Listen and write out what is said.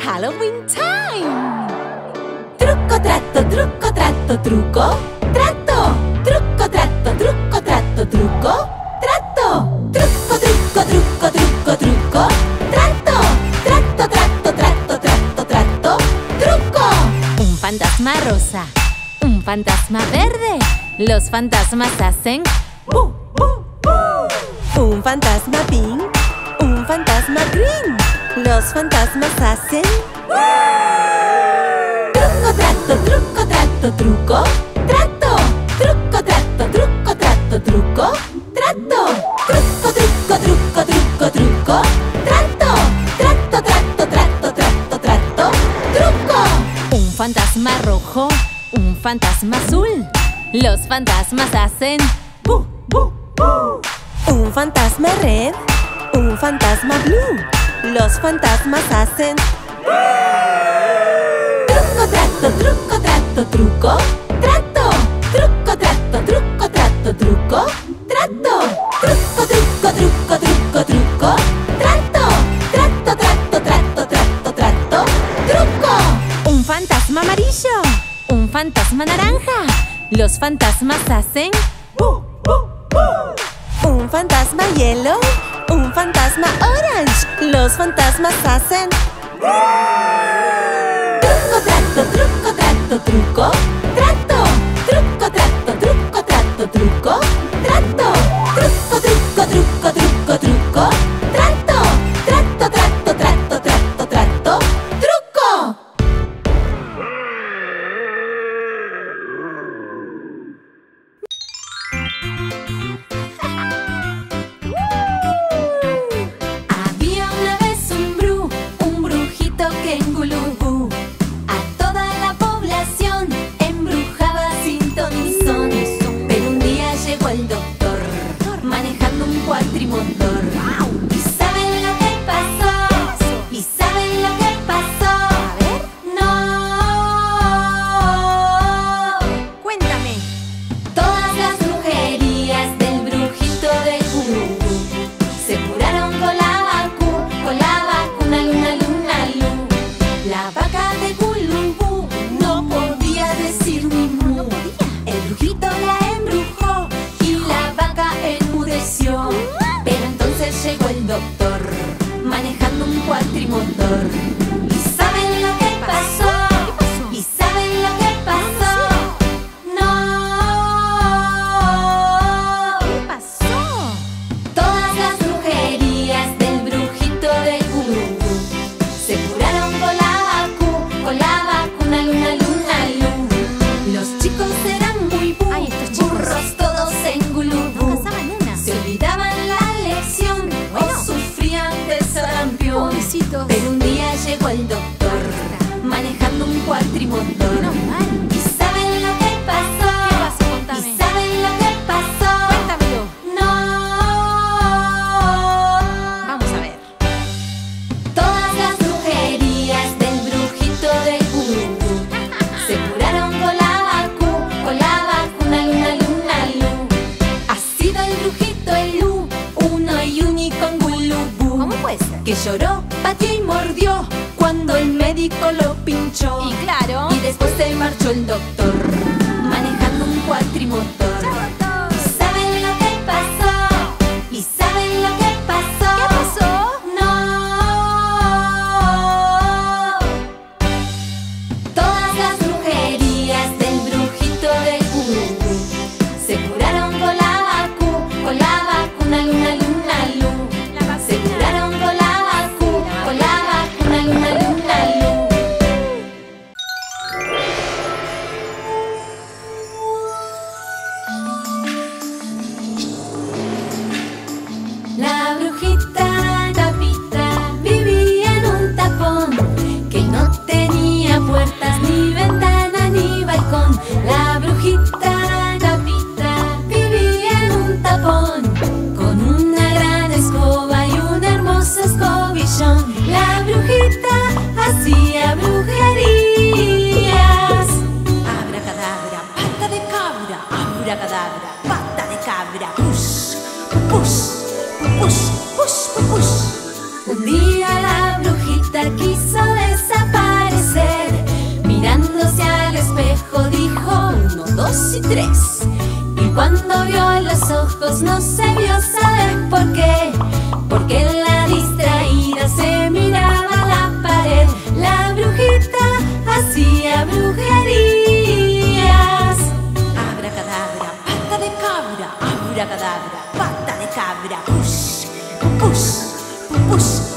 Halloween time! Truco, trato, truco, trato, truco, trato. Truco, trato, truco, trato, truco, trato. Truco, truco, truco, truco, truco, trato. Trato, trato, trato, trato, trato, truco. Un fantasma rosa, un fantasma verde. Los fantasmas hacen ¡bu, bu, bu! Un fantasma pink, un fantasma green. Los fantasmas hacen truco, trato, truco, trato, truco, trato. Truco, trato, truco, trato, truco, trato. Truco, truco, truco, truco, truco, trato. Trato, trato, trato, trato, trato, truco. un fantasma rojo, un fantasma azul. Los fantasmas hacen ¡bu, bu, bu! Un fantasma red, un fantasma blue. Los fantasmas hacen truco, trato, truco, trato, truco, trato. Truco, trato, truco, trato, truco, trato. Truco, truco, truco, truco, truco, trato. Trato, trato, trato, trato, trato, truco. un fantasma amarillo, un fantasma naranja. Los fantasmas hacen ¡bu, bu, bu! Un fantasma yellow, un fantasma orange. Los fantasmas hacen truco, trato, truco, trato, truco, trato. Truco, trato, truco, trato, truco, trato. Truco, truco, truco, truco, truco, trato. Trato, trato, trato, trato, trato, truco. Había una vez un brujito que en Gulubú a toda la población embrujaba sin ton ni son. Pero un día llegó el doctor manejando un cuatrimotor. ¿Y saben lo que pasó? ¿Y saben lo que pasó? No. Cuéntame. Todas las brujerías del brujito de Gulubú se curaron con la vacuna luna luna lu. La vaca de Gulubú no podía decir ni mu. El brujito la embrujó y la vaca enmudeció. Pero entonces llegó el doctor manejando un cuatrimotor. ¿Y saben lo que pasó? ¿Y saben lo que pasó? No. ¿Qué pasó? Todas las brujerías del brujito de Gulubú se curaron con la vacuna luna luna lu. Los chicos eran muy Ay, estos chicos. burros todos en Gulubú. No cazaban una. Se olvidaban la lección o sufrían de sarampión. Pobrecitos. Pero un día llegó el doctor manejando un cuatrimotor. Menos mal. ¿Y saben lo que pasó? ¿Qué pasó? Contame. ¿Y saben lo que pasó? Cuéntamelo. No. Vamos a ver. Todas las brujerías del brujito de Gulubú se curaron con la vacuna luna luna lu. Ha sido el brujito el Lu, uno y único en Gulubú. ¿Cómo puede ser? Que lloró, pateó y mordió cuando el médico lo pinchó. Y claro. Y después se marchó el doctor manejando un cuatrimotor. ¿Y saben lo que pasó? ¿Y saben lo que pasó? ¿Qué pasó? No. Todas las brujerías del brujito de Gulubú se curaron con la vacuna luna luna lu. Se curaron con la vacuna luna luna lu. La brujita Tapita vivía en un tapón que no tenía puertas, ni ventana, ni balcón. La brujita Tapita vivía en un tapón con una gran escoba y un hermoso escobillón. La brujita hacía brujerías. Abracadabra, pata de cabra. Abracadabra, pata de cabra. Push, push. Push, push, push. Un día la brujita quiso desaparecer. 2 y 3. Y cuando vio los ojos no se vio, ¿sabes por qué? Porque la distraída se miraba a la pared. La brujita hacía brujerías. Abracadabra, pata de cabra. Abracadabra, pata de cabra. Push, push, push.